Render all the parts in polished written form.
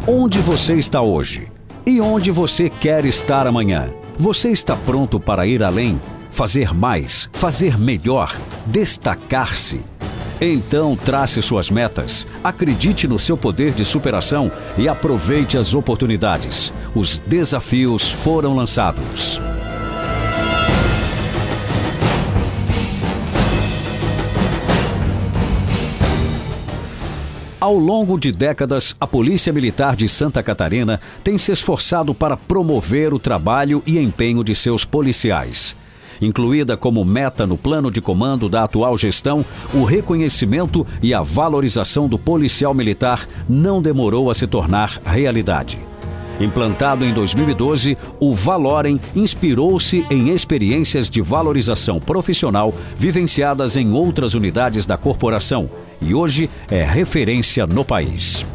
Onde você está hoje? E onde você quer estar amanhã? Você está pronto para ir além? Fazer mais? Fazer melhor? Destacar-se? Então trace suas metas, acredite no seu poder de superação e aproveite as oportunidades. Os desafios foram lançados. Ao longo de décadas, a Polícia Militar de Santa Catarina tem se esforçado para promover o trabalho e empenho de seus policiais. Incluída como meta no plano de comando da atual gestão, o reconhecimento e a valorização do policial militar não demorou a se tornar realidade. Implantado em 2012, o Valorem inspirou-se em experiências de valorização profissional vivenciadas em outras unidades da corporação e hoje é referência no país.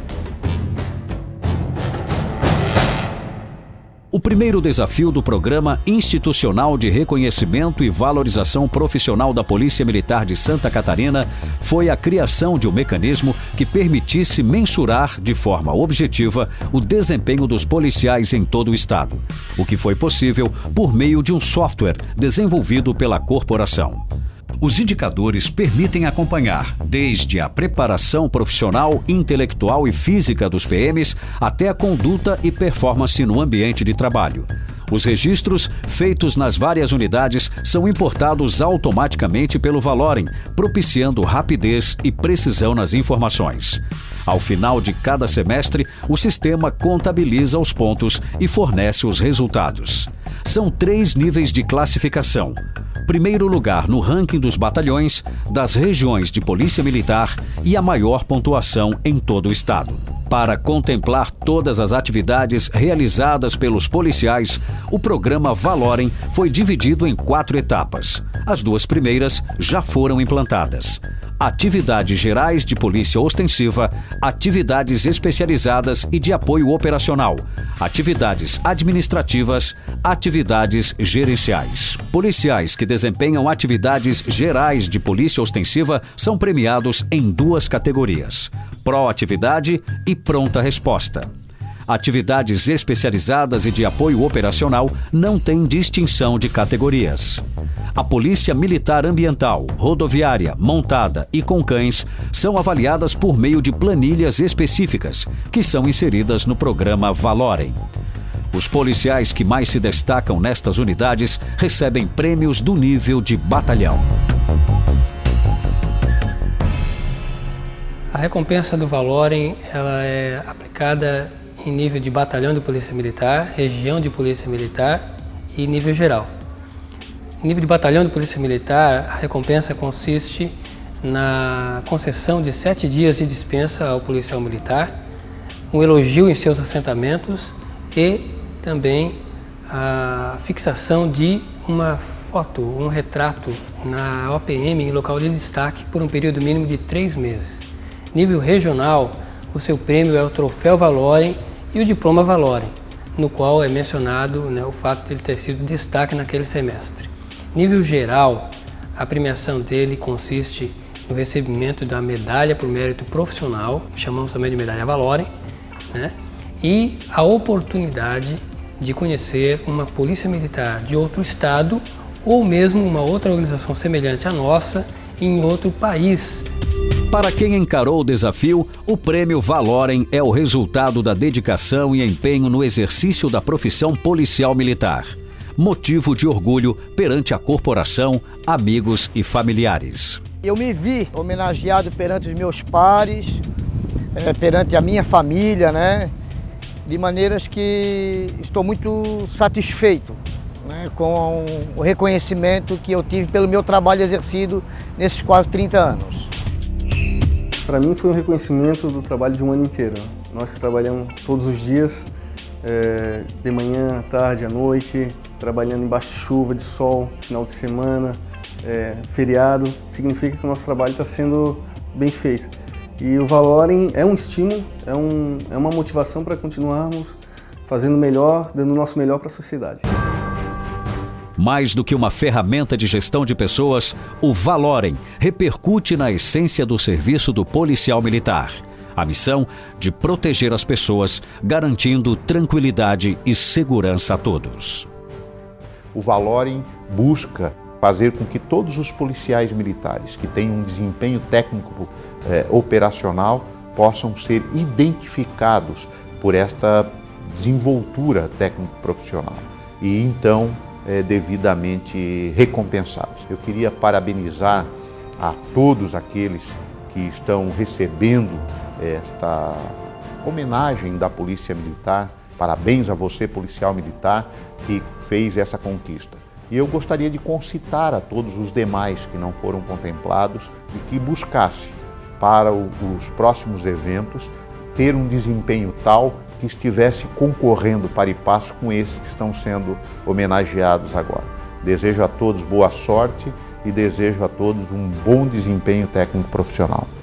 O primeiro desafio do Programa Institucional de Reconhecimento e Valorização Profissional da Polícia Militar de Santa Catarina foi a criação de um mecanismo que permitisse mensurar de forma objetiva o desempenho dos policiais em todo o estado, o que foi possível por meio de um software desenvolvido pela corporação. Os indicadores permitem acompanhar desde a preparação profissional, intelectual e física dos PMs até a conduta e performance no ambiente de trabalho. Os registros feitos nas várias unidades são importados automaticamente pelo Valorem, propiciando rapidez e precisão nas informações. Ao final de cada semestre, o sistema contabiliza os pontos e fornece os resultados. São 3 níveis de classificação. Primeiro lugar no ranking dos batalhões, das regiões de Polícia Militar e a maior pontuação em todo o estado. Para contemplar todas as atividades realizadas pelos policiais, o programa Valorem foi dividido em 4 etapas. As 2 primeiras já foram implantadas. Atividades gerais de polícia ostensiva, atividades especializadas e de apoio operacional, atividades administrativas, atividades gerenciais. Policiais que desempenham atividades gerais de polícia ostensiva são premiados em 2 categorias: proatividade e pronta resposta. Atividades especializadas e de apoio operacional não têm distinção de categorias. A Polícia Militar Ambiental, Rodoviária, Montada e com cães são avaliadas por meio de planilhas específicas, que são inseridas no programa Valorem. Os policiais que mais se destacam nestas unidades recebem prêmios do nível de batalhão. A recompensa do Valorem ela é aplicada em nível de batalhão de Polícia Militar, região de Polícia Militar e nível geral. Em nível de batalhão de Polícia Militar, a recompensa consiste na concessão de 7 dias de dispensa ao policial militar, um elogio em seus assentamentos e também a fixação de uma foto, um retrato na OPM em local de destaque por um período mínimo de 3 meses. Nível regional, o seu prêmio é o Troféu Valorem e o Diploma Valorem, no qual é mencionado o fato de ele ter sido destaque naquele semestre. Nível geral, a premiação dele consiste no recebimento da medalha por mérito profissional, chamamos também de medalha Valorem, e a oportunidade de conhecer uma polícia militar de outro estado ou mesmo uma outra organização semelhante à nossa em outro país. Para quem encarou o desafio, o prêmio Valorem é o resultado da dedicação e empenho no exercício da profissão policial militar. Motivo de orgulho perante a corporação, amigos e familiares. Eu me vi homenageado perante os meus pares, perante a minha família, de maneiras que estou muito satisfeito com o reconhecimento que eu tive pelo meu trabalho exercido nesses quase 30 anos. Para mim foi um reconhecimento do trabalho de um ano inteiro. Nós que trabalhamos todos os dias, de manhã, à tarde, à noite, trabalhando embaixo de chuva, de sol, final de semana, feriado, significa que o nosso trabalho está sendo bem feito. E o Valorem é um estímulo, é uma motivação para continuarmos fazendo melhor, dando o nosso melhor para a sociedade. Mais do que uma ferramenta de gestão de pessoas, o Valorem repercute na essência do serviço do policial militar. A missão de proteger as pessoas, garantindo tranquilidade e segurança a todos. O Valorem busca fazer com que todos os policiais militares que têm um desempenho técnico operacional possam ser identificados por esta desenvoltura técnico-profissional e então devidamente recompensados. Eu queria parabenizar a todos aqueles que estão recebendo esta homenagem da Polícia Militar. Parabéns a você, policial militar, que fez essa conquista. E eu gostaria de concitar a todos os demais que não foram contemplados e que buscasse para os próximos eventos ter um desempenho tal que estivesse concorrendo para e passo com esses que estão sendo homenageados agora. Desejo a todos boa sorte e desejo a todos um bom desempenho técnico profissional.